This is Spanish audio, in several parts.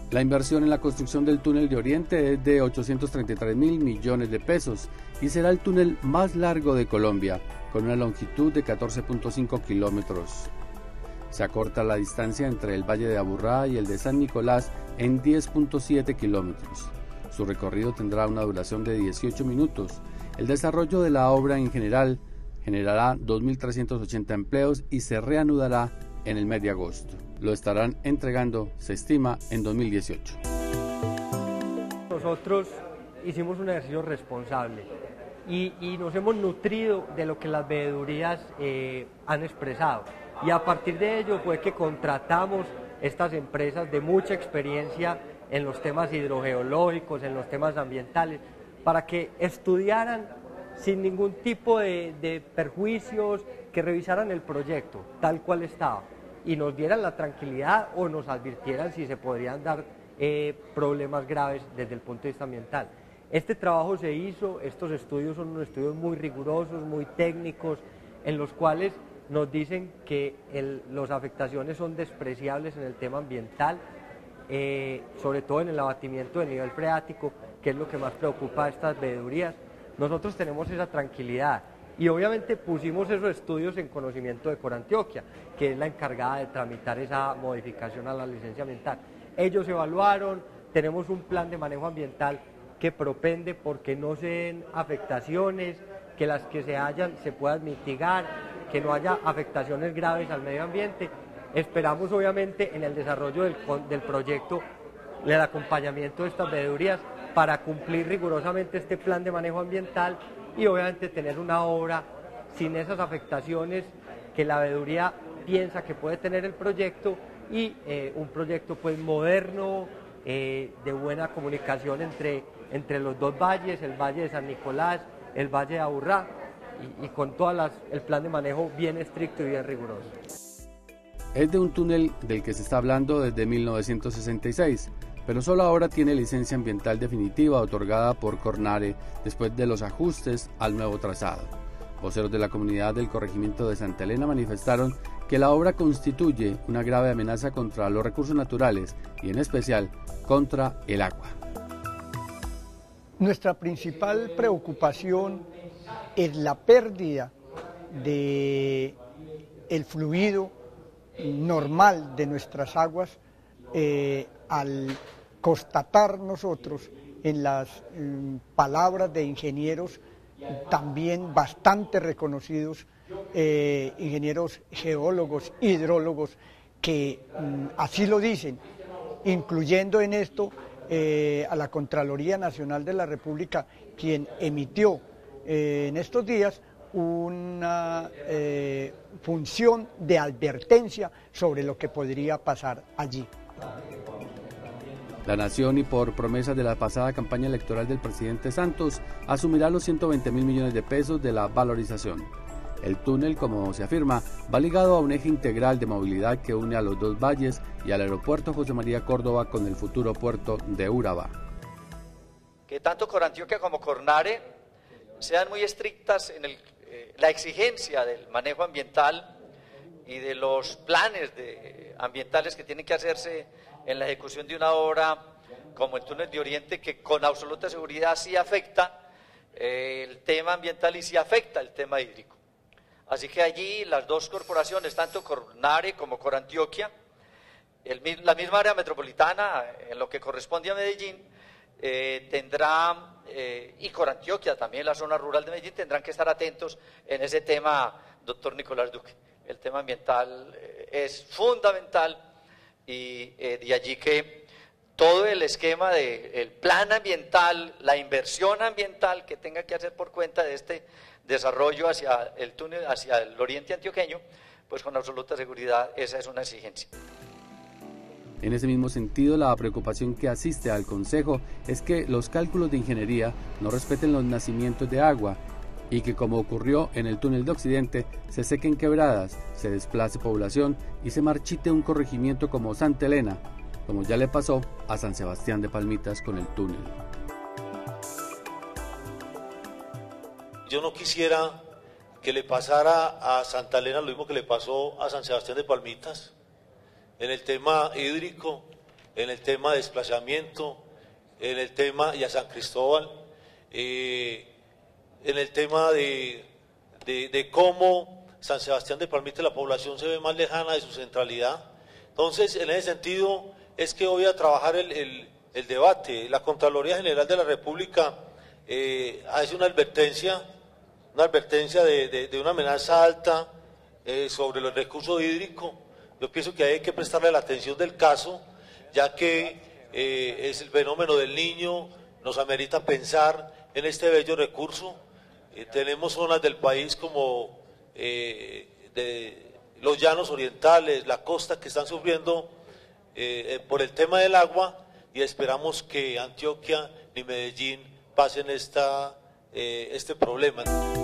La inversión en la construcción del túnel de Oriente es de 833.000 millones de pesos y será el túnel más largo de Colombia, con una longitud de 14.5 kilómetros. Se acorta la distancia entre el Valle de Aburrá y el de San Nicolás en 10.7 kilómetros. Su recorrido tendrá una duración de 18 minutos. El desarrollo de la obra en general generará 2.380 empleos y se reanudará en el mes de agosto. Lo estarán entregando, se estima, en 2018. Nosotros hicimos un ejercicio responsable y nos hemos nutrido de lo que las veedurías han expresado. Y a partir de ello fue que contratamos estas empresas de mucha experiencia en los temas hidrogeológicos, en los temas ambientales, para que estudiaran sin ningún tipo de perjuicios, que revisaran el proyecto tal cual estaba y nos dieran la tranquilidad o nos advirtieran si se podrían dar problemas graves desde el punto de vista ambiental. Este trabajo se hizo, estos estudios son unos estudios muy rigurosos, muy técnicos, en los cuales nos dicen que las afectaciones son despreciables en el tema ambiental, sobre todo en el abatimiento del nivel freático, que es lo que más preocupa a estas veedurías. Nosotros tenemos esa tranquilidad y obviamente pusimos esos estudios en conocimiento de Corantioquia, que es la encargada de tramitar esa modificación a la licencia ambiental. Ellos evaluaron, tenemos un plan de manejo ambiental que propende porque no se den afectaciones, que las que se hayan se puedan mitigar, que no haya afectaciones graves al medio ambiente. Esperamos obviamente en el desarrollo del proyecto, el acompañamiento de estas veedurías para cumplir rigurosamente este plan de manejo ambiental y obviamente tener una obra sin esas afectaciones que la veeduría piensa que puede tener el proyecto y un proyecto pues moderno, de buena comunicación entre los dos valles, el Valle de San Nicolás, el Valle de Aburrá y con todo el plan de manejo bien estricto y bien riguroso. Es de un túnel del que se está hablando desde 1966, pero solo ahora tiene licencia ambiental definitiva otorgada por Cornare después de los ajustes al nuevo trazado. Voceros de la comunidad del corregimiento de Santa Elena manifestaron que la obra constituye una grave amenaza contra los recursos naturales y en especial contra el agua. Nuestra principal preocupación es la pérdida del fluido normal de nuestras aguas al constatar nosotros en las palabras de ingenieros también bastante reconocidos, ingenieros geólogos, hidrólogos, que así lo dicen, incluyendo en esto a la Contraloría Nacional de la República, quien emitió en estos días una función de advertencia sobre lo que podría pasar allí. La Nación, y por promesa de la pasada campaña electoral del presidente Santos, asumirá los 120.000 millones de pesos de la valorización. El túnel, como se afirma, va ligado a un eje integral de movilidad que une a los dos valles y al aeropuerto José María Córdoba con el futuro puerto de Urabá. Que tanto Corantioquia como Cornare sean muy estrictas en la exigencia del manejo ambiental y de los planes ambientales que tienen que hacerse en la ejecución de una obra como el túnel de Oriente, que con absoluta seguridad sí afecta el tema ambiental y sí afecta el tema hídrico. Así que allí las dos corporaciones, tanto Cornare como Corantioquia, la misma área metropolitana, en lo que corresponde a Medellín, tendrá, y Corantioquia, también la zona rural de Medellín, tendrán que estar atentos en ese tema, doctor Nicolás Duque. El tema ambiental es fundamental y de allí que todo el esquema del plan ambiental, la inversión ambiental que tenga que hacer por cuenta de este desarrollo hacia el túnel, hacia el oriente antioqueño, pues con absoluta seguridad esa es una exigencia. En ese mismo sentido, la preocupación que asiste al Consejo es que los cálculos de ingeniería no respeten los nacimientos de agua y que, como ocurrió en el túnel de Occidente, se sequen quebradas, se desplace población y se marchite un corregimiento como Santa Elena, como ya le pasó a San Sebastián de Palmitas con el túnel. Yo no quisiera que le pasara a Santa Elena lo mismo que le pasó a San Sebastián de Palmitas. En el tema hídrico, en el tema de desplazamiento, en el tema, y a San Cristóbal, en el tema de cómo San Sebastián de Palmite, la población se ve más lejana de su centralidad. Entonces, en ese sentido, es que voy a trabajar el debate. La Contraloría General de la República hace una advertencia de una amenaza alta sobre el recurso hídrico. Yo pienso que hay que prestarle la atención del caso, ya que es el fenómeno del Niño, nos amerita pensar en este bello recurso. Tenemos zonas del país como de los llanos orientales, la costa, que están sufriendo por el tema del agua, y esperamos que Antioquia ni Medellín pasen este problema.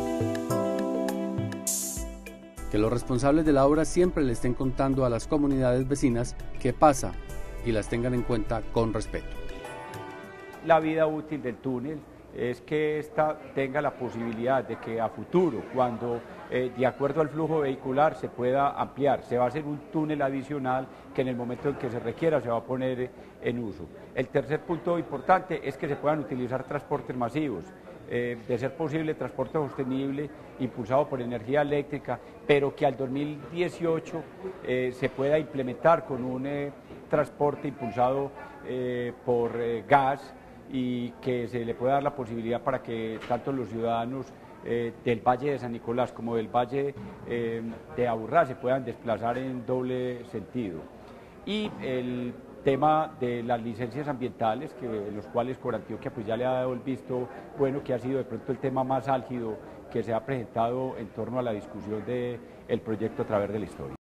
Que los responsables de la obra siempre le estén contando a las comunidades vecinas qué pasa y las tengan en cuenta con respeto. La vida útil del túnel es que ésta tenga la posibilidad de que a futuro, cuando de acuerdo al flujo vehicular se pueda ampliar, se va a hacer un túnel adicional que en el momento en que se requiera se va a poner en uso. El tercer punto importante es que se puedan utilizar transportes masivos, de ser posible transporte sostenible impulsado por energía eléctrica, pero que al 2018 se pueda implementar con un transporte impulsado por gas, y que se le pueda dar la posibilidad para que tanto los ciudadanos del Valle de San Nicolás como del Valle de Aburrá se puedan desplazar en doble sentido. Y el tema de las licencias ambientales, los cuales Corantioquia pues ya le ha dado el visto bueno, que ha sido de pronto el tema más álgido que se ha presentado en torno a la discusión del proyecto A Través de la Historia.